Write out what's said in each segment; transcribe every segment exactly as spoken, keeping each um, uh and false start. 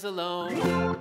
friends alone.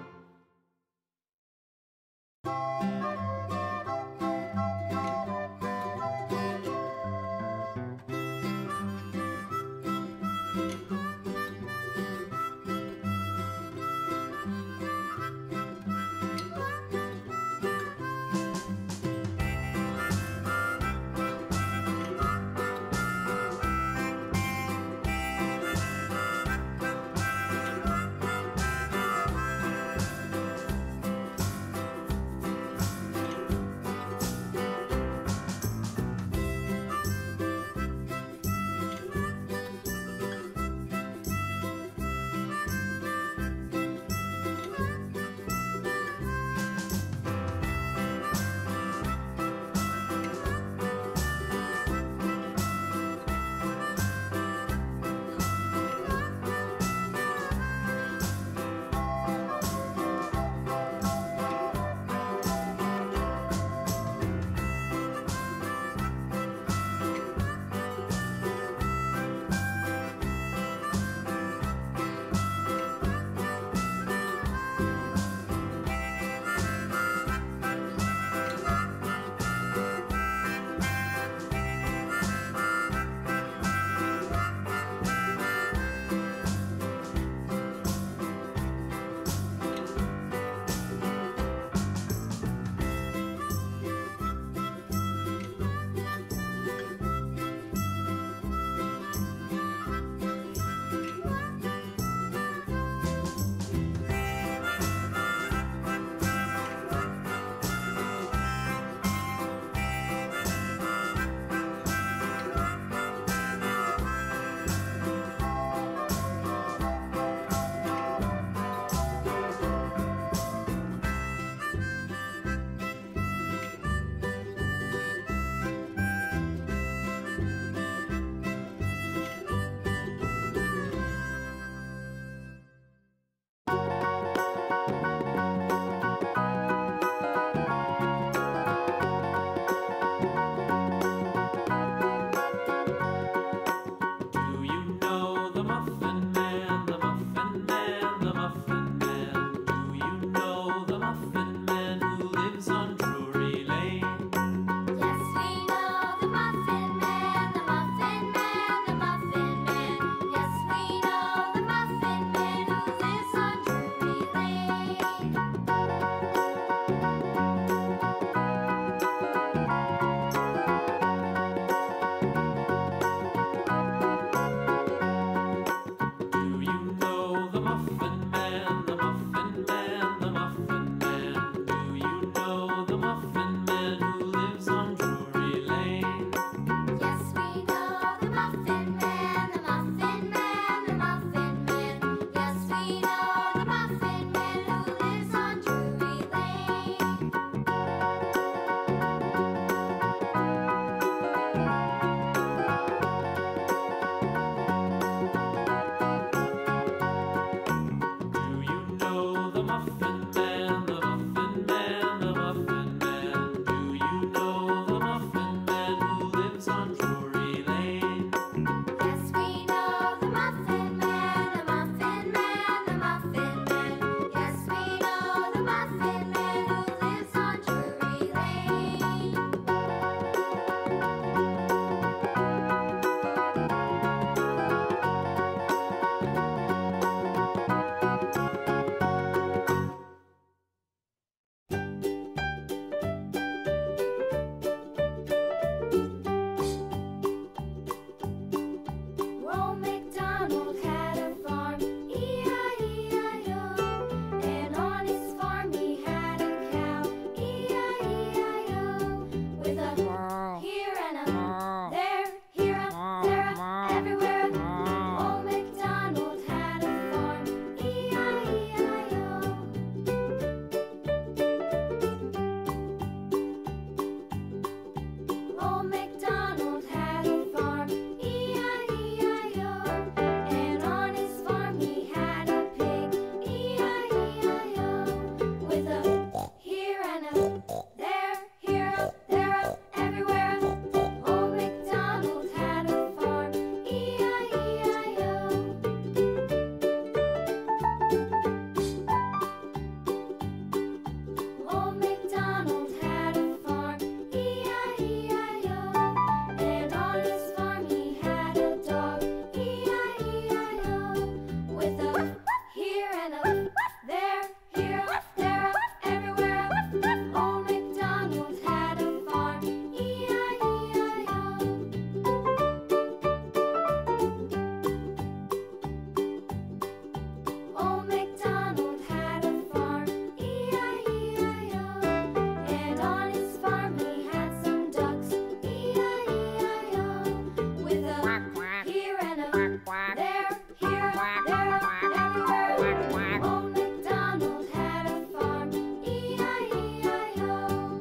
there, everywhere. Old MacDonald had a farm, E I E I O.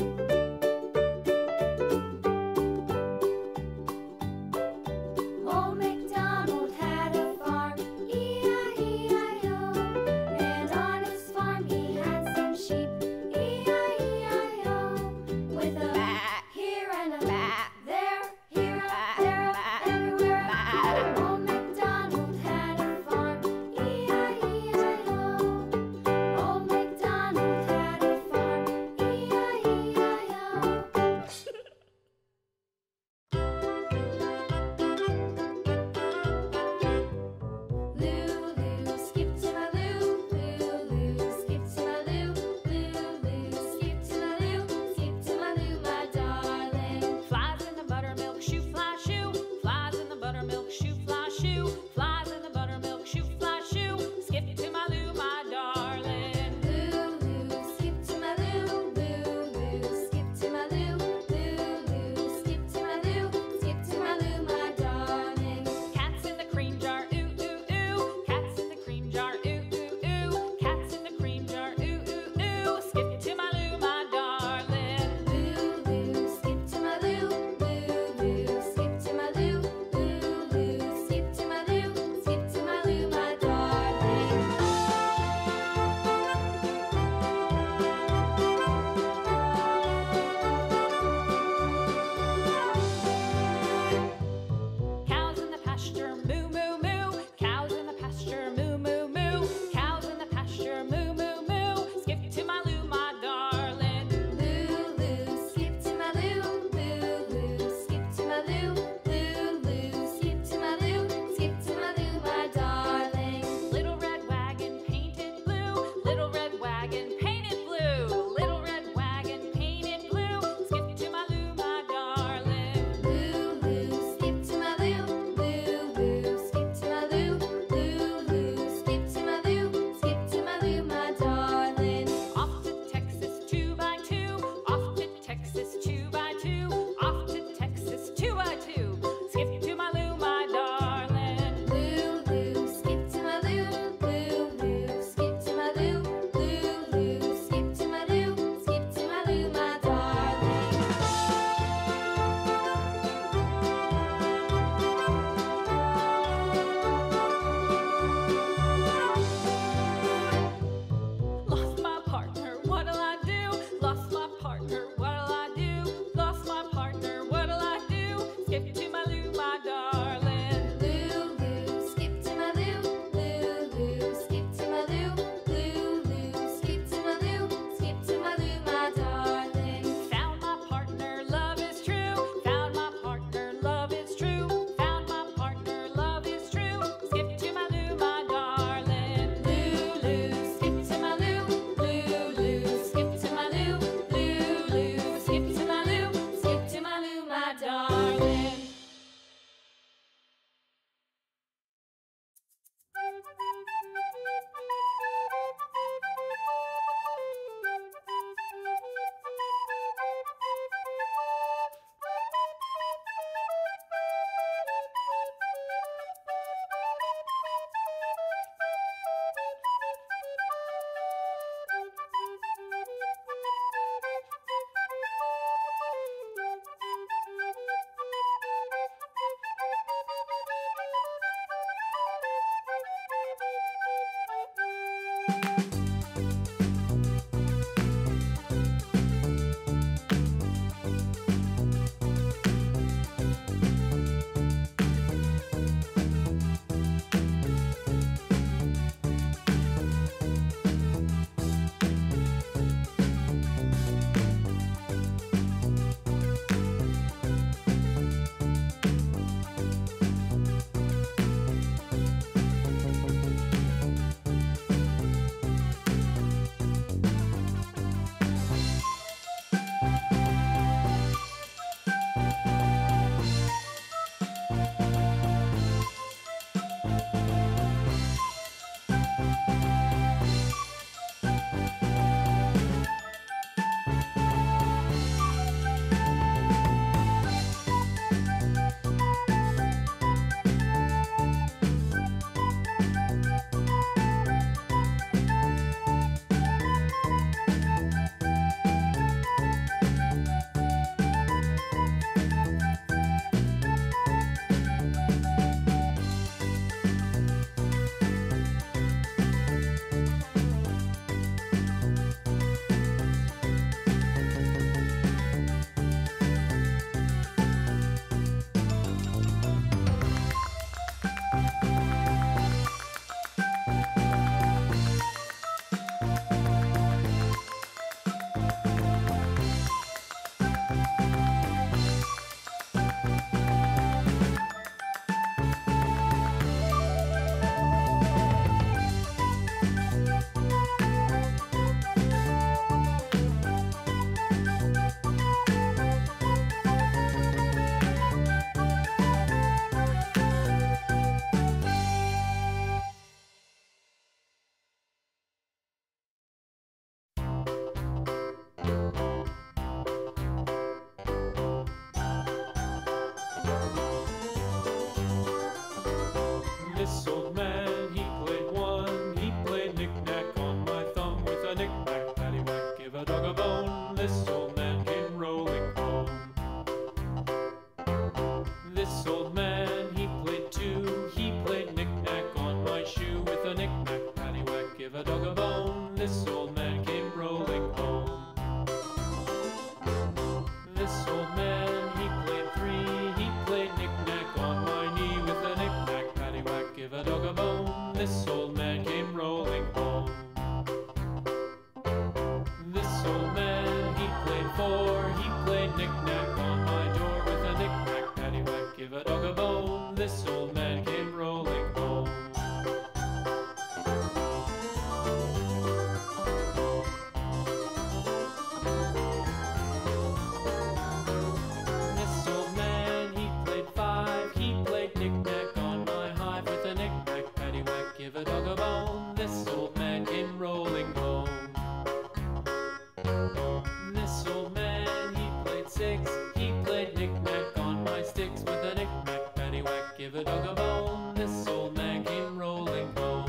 Old MacDonald had a farm, E I E I O. And on his farm he had some sheep, E I E I O. With a here and a there, here, there, everywhere. Old MacDonald had a farm. a knick-knack, paddywhack, give a dog a bone. This old man came rolling home. This old man, he played three. He played knick-knack on my knee. With a knick-knack, paddywhack, give a dog a bone. This old man came rolling home. This old man, he played four. He played knick-knack on my door. With a knick-knack, paddywhack, give a dog a bone. This old man came rolling home. This old man, he played five. He played knick-knack on my hive. With a knick-knack, paddywhack, give a dog a bone. This old man came rolling home. This old man, he played six. He played knick-knack on my sticks. With a knick-knack, paddywhack, give a dog a bone. This old man came rolling home.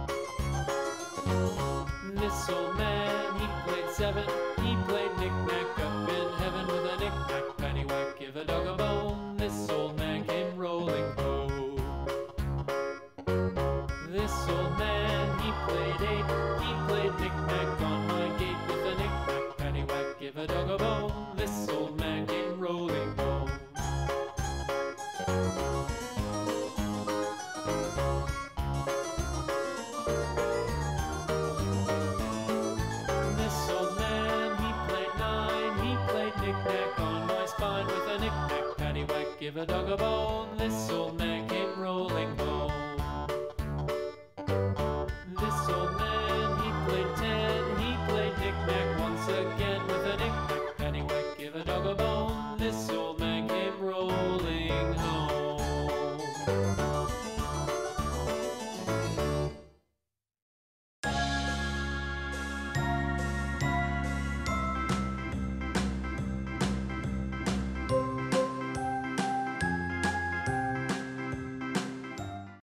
This old man, he played seven. He played knick-knack up in heaven. With a knick-knack, paddywhack, give a dog a bone. This old man came rolling home. This old man, he played eight. He played knick-knack on my